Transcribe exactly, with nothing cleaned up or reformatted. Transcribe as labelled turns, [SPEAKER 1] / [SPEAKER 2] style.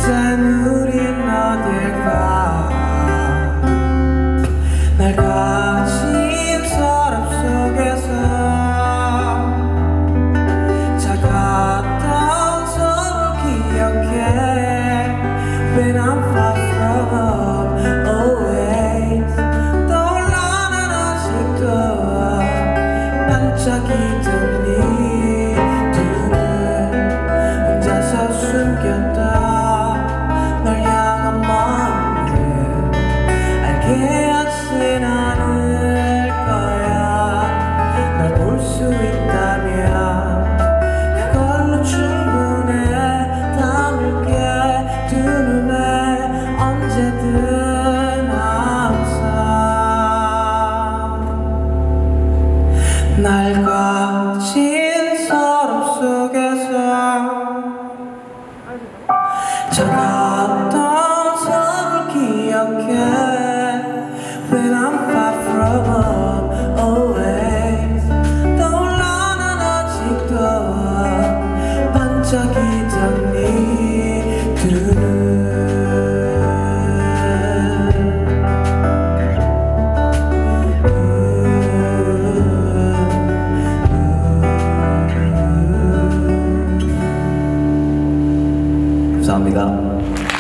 [SPEAKER 1] 이젠 우린 어딜까 날 가진 서랍 속에서 작았던 서로 기억해 When I'm far from home always 떠올라 난 아직도 반짝이던 네 눈을 혼자서 숨겼다 널 향한 마음을 알게 하진 않을 거야 널 볼 수 있다면 그걸로 충분해 담을게 두 눈에 언제든 항상 날 가진 서랍 속에서 작았던 서로 기억해 When I'm far from home always 떠올라 난 아직도 반짝이던 네 두 눈 감사합니다.